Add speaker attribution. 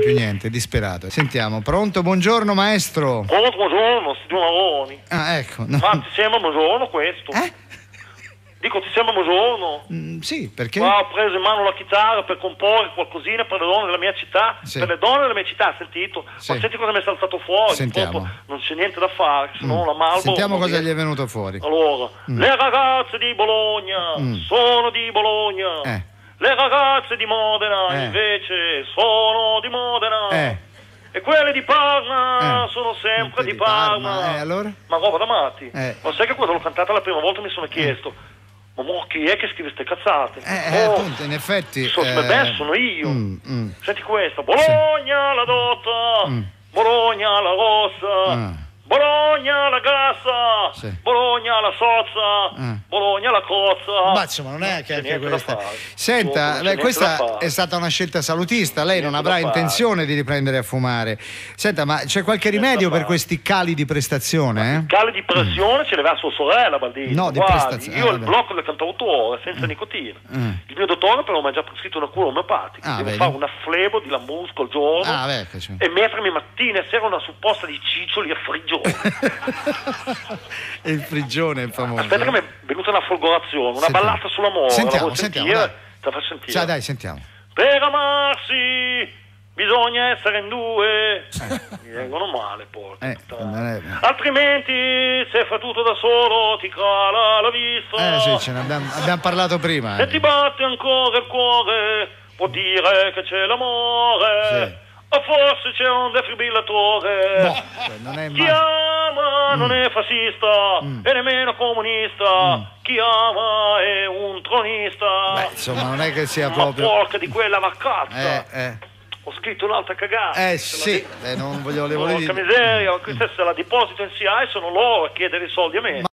Speaker 1: più niente, disperato. Sentiamo, pronto? Buongiorno maestro.
Speaker 2: Buongiorno, signor Maroni.
Speaker 1: Ah, ecco. No.
Speaker 2: Ma ti sembra buongiorno questo? Dico, ti sembra buongiorno?
Speaker 1: Sì, perché?
Speaker 2: Ma ho preso in mano la chitarra per comporre qualcosina per le donne della mia città.
Speaker 1: Sì.
Speaker 2: Per le donne della mia città, sentito?
Speaker 1: Sì.
Speaker 2: Ma senti cosa mi è saltato fuori?
Speaker 1: Sentiamo.
Speaker 2: Purtroppo non c'è niente da fare, se no la Marlboro.
Speaker 1: Sentiamo cosa gli è venuto fuori.
Speaker 2: Allora, le ragazze di Bologna sono di Bologna. Le ragazze di Modena invece sono di Modena. E quelle di Parma sono sempre di Parma.
Speaker 1: Allora?
Speaker 2: Ma roba da matti. Ma sai che quando l'ho cantata la prima volta mi sono chiesto, ma chi è che scrive ste cazzate?
Speaker 1: Appunto, in effetti.
Speaker 2: Sono io. Senti questa. Bologna la dotta, Bologna la rossa, Bologna la grassa, Bologna la sozza, Bologna la cozza.
Speaker 1: Ma insomma, non è che anche questa. Senta, questa è stata una scelta salutista. Lei non avrà intenzione di riprendere a fumare. Senta, ma c'è qualche rimedio per questi cali di prestazione?
Speaker 2: Cali di pressione ce le va sua sorella, Baldini.
Speaker 1: No, di prestazione.
Speaker 2: Io ho il blocco del cantautore senza nicotina. Il mio dottore però mi ha già prescritto una cura omeopatica. Devo fare una flebo di Lambrusco al giorno e mettermi mattina e sera una supposta di ciccioli a friggere.
Speaker 1: E il frigione è famoso.
Speaker 2: Aspetta che mi è venuta una folgorazione, una ballata sull'amore.
Speaker 1: Sentiamo.
Speaker 2: Te la faccio sentire.
Speaker 1: Dai, sentiamo.
Speaker 2: Per amarsi bisogna essere in due. Mi vengono male, porca. Altrimenti se fai tutto da solo ti cala la vista.
Speaker 1: Sì, ce ne abbiamo parlato prima.
Speaker 2: Se ti batte ancora il cuore vuol dire che c'è l'amore. O forse c'è un defibrillatore.
Speaker 1: Non è
Speaker 2: Chi ama non è fascista e nemmeno comunista. Chi ama è un tronista.
Speaker 1: Insomma, non è che sia
Speaker 2: ma
Speaker 1: proprio.
Speaker 2: Porca di quella vaccazza. Ho scritto un'altra cagata.
Speaker 1: Non volevo dire.
Speaker 2: Porca miseria, questa se la deposito in SIAE sono loro a chiedere i soldi a me.